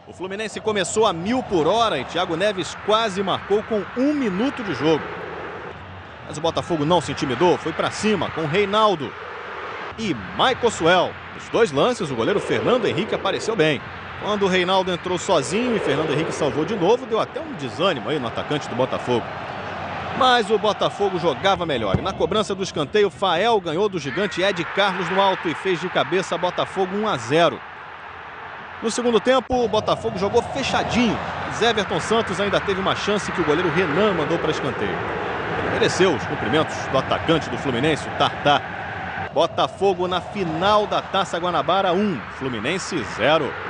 O Fluminense começou a 1000 por hora e Thiago Neves quase marcou com 1 minuto de jogo. Mas o Botafogo não se intimidou, foi para cima com Reinaldo e Michael Suel. Nos dois lances, o goleiro Fernando Henrique apareceu bem. Quando o Reinaldo entrou sozinho e Fernando Henrique salvou de novo, deu até um desânimo aí no atacante do Botafogo. Mas o Botafogo jogava melhor e na cobrança do escanteio, Fael ganhou do gigante Ed Carlos no alto e fez de cabeça Botafogo 1-0. No segundo tempo, o Botafogo jogou fechadinho. Zéverton Santos ainda teve uma chance que o goleiro Renan mandou para escanteio. Mereceu os cumprimentos do atacante do Fluminense, o Tartá. Botafogo na final da Taça Guanabara 1, Fluminense 0.